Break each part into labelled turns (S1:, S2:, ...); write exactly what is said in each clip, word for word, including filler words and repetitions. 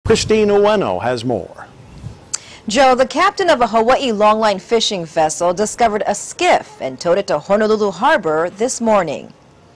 S1: Christine Ueno has more.
S2: Joe, the captain of a Hawaii longline fishing vessel discovered a skiff and towed it to Honolulu Harbor this morning.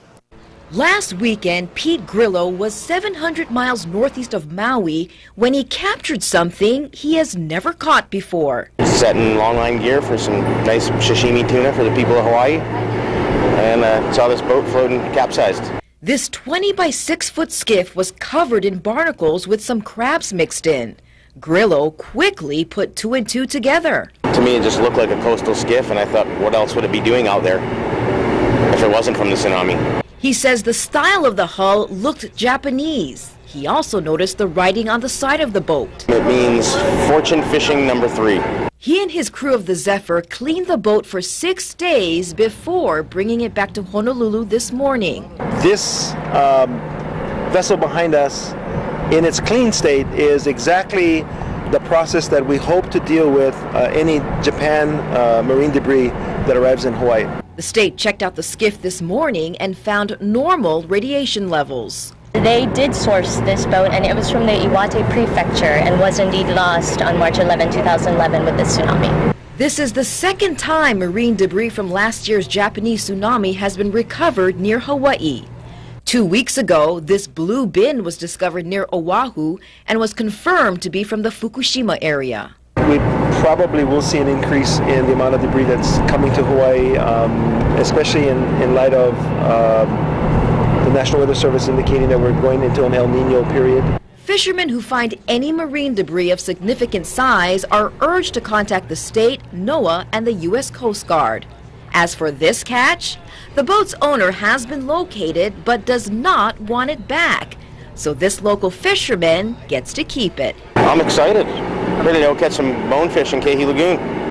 S3: Last weekend, Pete Grillo was seven hundred miles northeast of Maui when he captured something he has never caught before.
S4: Setting longline gear for some nice sashimi tuna for the people of Hawaii, and uh, saw this boat floating capsized.
S3: This twenty by six foot skiff was covered in barnacles with some crabs mixed in. Grillo quickly put two and two together.
S4: To me, it just looked like a coastal skiff, and I thought, what else would it be doing out there if it wasn't from the tsunami?
S3: He says the style of the hull looked Japanese. He also noticed the writing on the side of the boat.
S4: It means fortune fishing number three.
S3: He and his crew of the Zephyr cleaned the boat for six days before bringing it back to Honolulu this morning.
S5: This um, vessel behind us, in its clean state, is exactly the process that we hope to deal with uh, any Japan uh, marine debris that arrives in Hawaii.
S3: The state checked out the skiff this morning and found normal radiation levels.
S6: They did source this boat, and it was from the Iwate Prefecture and was indeed lost on March eleventh, two thousand eleven with the tsunami.
S3: This is the second time marine debris from last year's Japanese tsunami has been recovered near Hawaii. Two weeks ago, this blue bin was discovered near Oahu and was confirmed to be from the Fukushima area.
S5: We probably will see an increase in the amount of debris that's coming to Hawaii, um, especially in, in light of uh, the National Weather Service indicating that we're going into an El Nino period.
S3: Fishermen who find any marine debris of significant size are urged to contact the state, NOAA, and the U S Coast Guard. As for this catch, the boat's owner has been located but does not want it back. So this local fisherman gets to keep it.
S4: I'm excited. I'm ready to go catch some bonefish in Kehi Lagoon.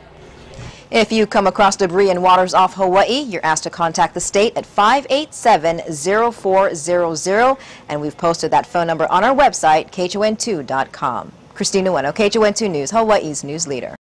S2: If you come across debris in waters off Hawaii, you're asked to contact the state at five eight seven, zero four zero zero, and we've posted that phone number on our website, K H O N two dot com. Christine Ueno, K H O N two News, Hawaii's news leader.